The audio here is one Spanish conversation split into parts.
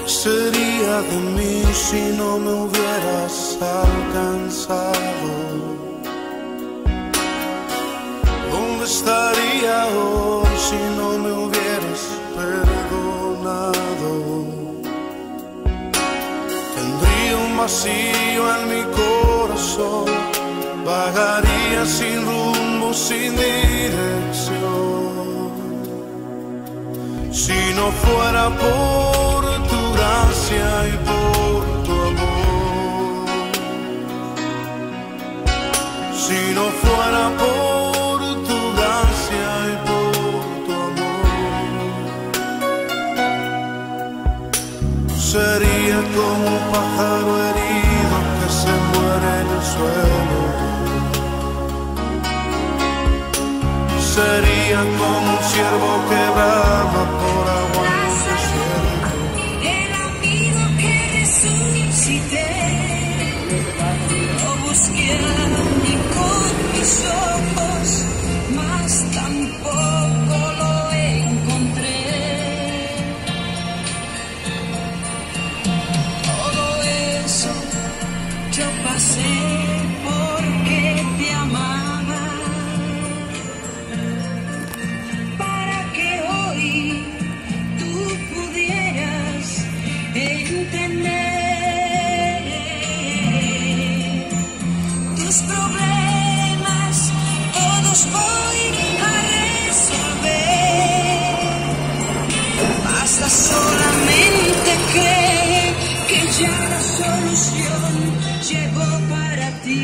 sería de mí si no me hubieras alcanzado? ¿Dónde estaría hoy si no me hubieras perdonado? Tendría un vacío en mi corazón, vagaría sin rumbo, sin dirección. Si no fuera por tu gracia y por tu amor, si no fuera por tu gracia y por tu amor, sería como un pájaro herido que se muere en el suelo. Sería como un ciervo que brama por agua en el desierto. El amigo que resucité, lo busqué ni con mis ojos, mas tampoco lo encontré. Todo eso yo pasé porque te amaba, para que hoy tú pudieras entender tus problemas, todos voy a resolver. Basta solamente creer que ya la solución llegó para ti.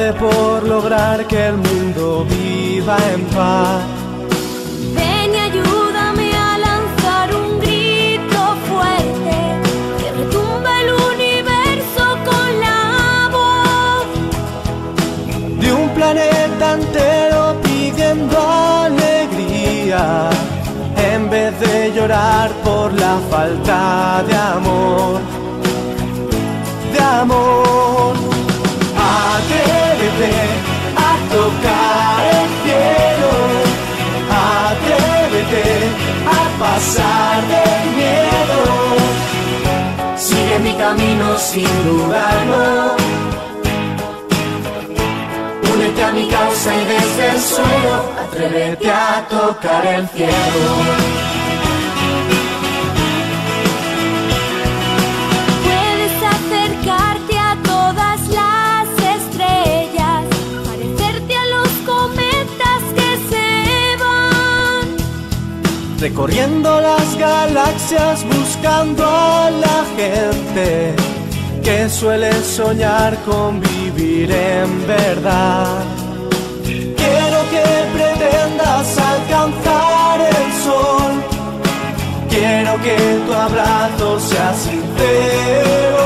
por lograr que el mundo viva en paz. Ven y ayúdame a lanzar un grito fuerte que retumbe el universo con la voz de un planeta entero pidiendo alegría, en vez de llorar por la falta de amor. De amor. Atrévete a tocar el cielo, atrévete a pasar del miedo. Sigue mi camino sin dudarlo, únete a mi causa y desde el suelo atrévete a tocar el cielo. Puedes acercarte a todas las estrellas, parecerte a los cometas que se van, recorriendo las galaxias buscando a la gente que suele soñar con vivir en verdad. Quiero que pretendas alcanzar el sol, quiero que tu abrazo sea sincero.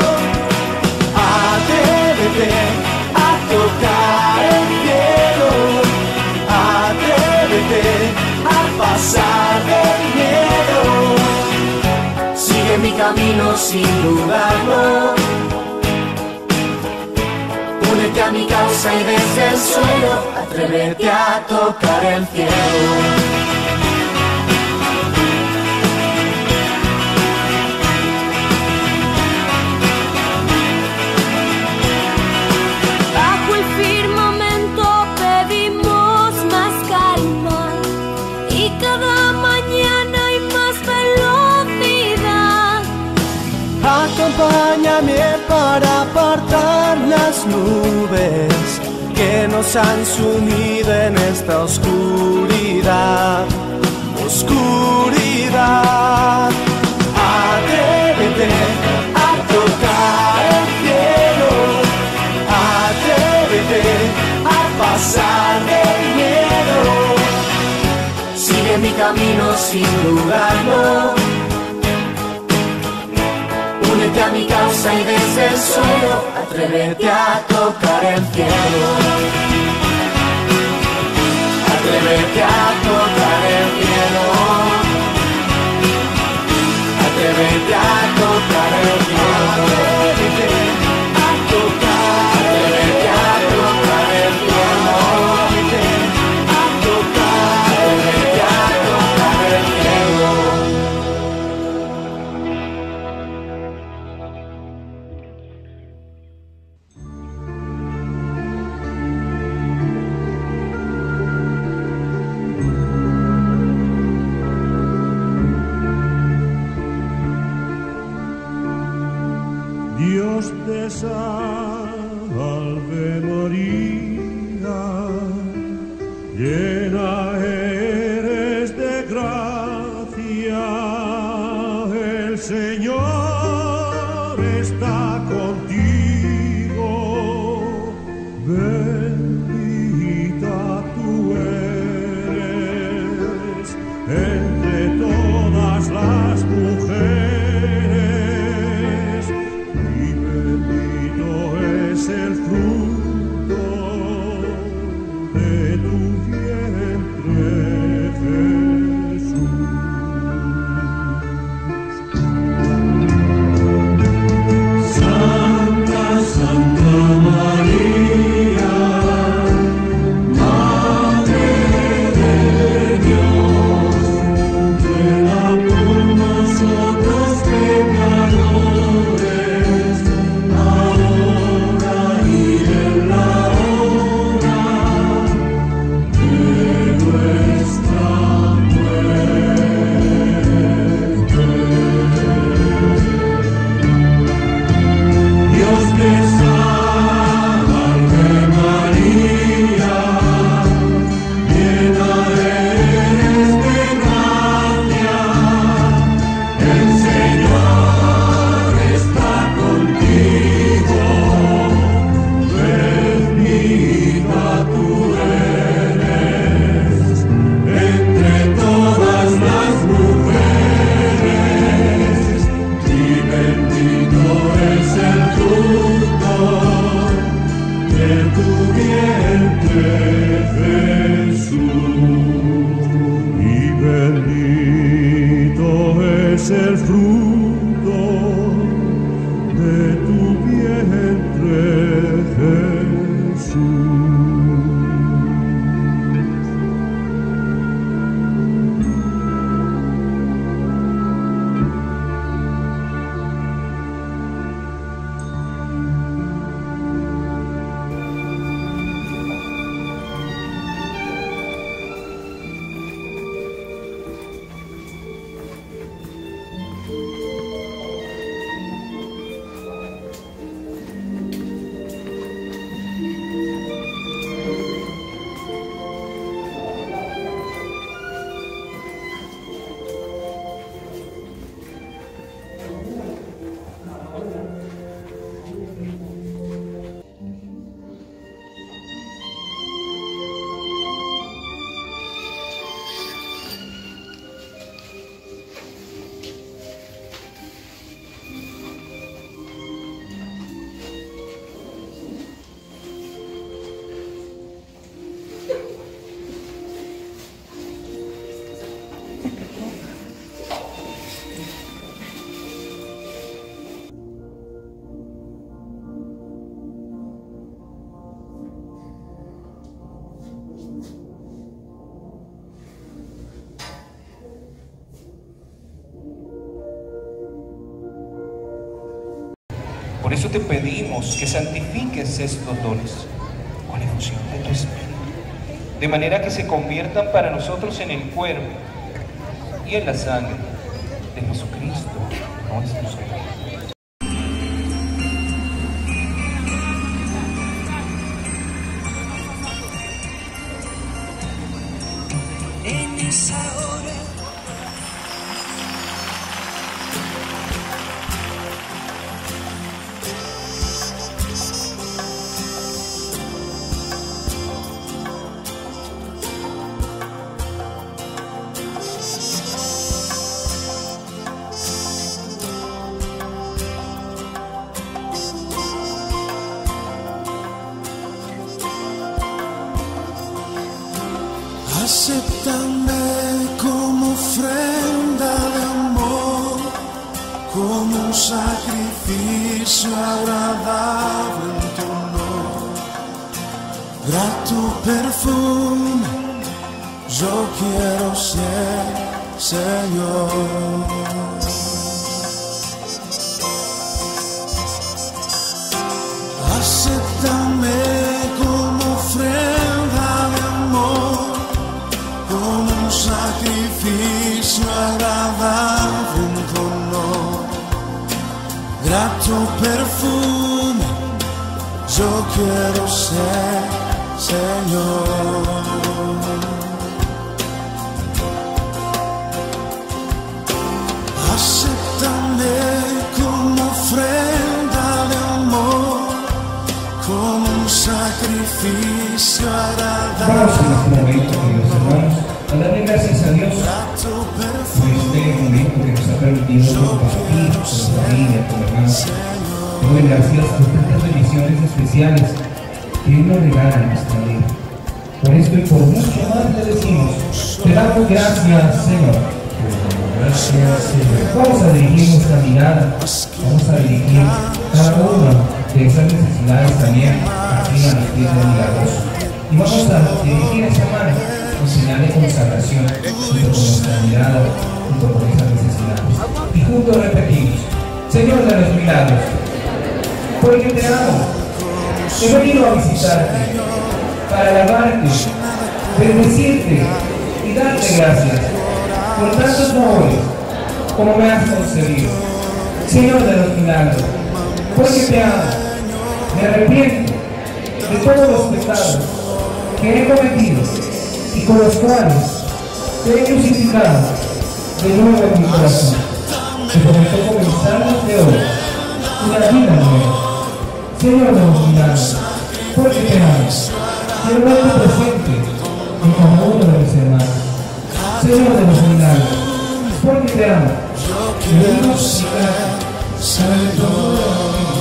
Atrévete a tocar el cielo, atrévete a pasar del miedo. Sigue mi camino sin dudarlo, únete a mi causa y desde el suelo atrévete a tocar el cielo. bajo el firmamento pedimos más calma y cada mañana hay más velocidad. Acompáñame para apartar las nubes que nos han sumido en esta oscuridad. Oscuridad. Atrévete a tocar el cielo, atrévete a pasar del miedo. Sigue mi camino sin dudarlo, únete a mi causa y desde el suelo atrévete a tocar el cielo. Atrévete a tocar el cielo, atrévete a tocar el cielo, atrévete a tocar, atrévete a tocar el cielo, atrévete a tocar, atrévete a tocar el cielo. Dios te salve María, llena eres de gracia, el Señor está contigo, bendita tú eres entre todas las mujeres, y bendito es el fruto de tu vientre, Jesús. Santa, Santa María, Madre de Dios, ruega por nosotros pecadores, ahora y en la hora Por eso te pedimos que santifiques estos dones con la efusión de tu Espíritu, de manera que se conviertan para nosotros en el cuerpo y en la sangre de Jesucristo, nuestro Señor. En esa hora acéptame como ofrenda de amor, como un sacrificio agradable en tu honor. Grato perfume, yo quiero ser, Señor. Acéptame como ofrenda de amor, como un sacrificio agradable en tu honor. Grato perfume, yo quiero ser, Señor. Acéptame como ofrenda de amor, como un sacrificio agradable. Vamos en este momento, queridos hermanos, a darle gracias a Dios por este momento que nos ha permitido compartir con nuestra familia, con hermanos. Doy gracias por tantas bendiciones especiales que Él nos regala en nuestra vida. Por esto y por mucho más le decimos, te damos gracias, Señor. Gracias, Señor. Vamos a dirigir nuestra mirada, vamos a dirigir cada una de esas necesidades también aquí a los pies del milagroso. Y vamos a dirigir esa mano en señal de consagración junto con nuestra mirada, junto con esas necesidades. Y juntos repetimos, Señor de los milagros, porque te amo, he venido a visitarte para alabarte, bendecirte y darte gracias por tantos favores como me has concedido. Señor de los milagros, porque te amo, me arrepiento de todos los pecados que he cometido y con los cuales te he crucificado de nuevo en mi corazón. Te prometo comenzarnos de hoy una vida nueva. Señor de los milagros, porque te amo, quiero verte presente en cada uno de mis hermanos. Señor de los milagros, porque te amo, me vengo a suplicarte, sobre todo de los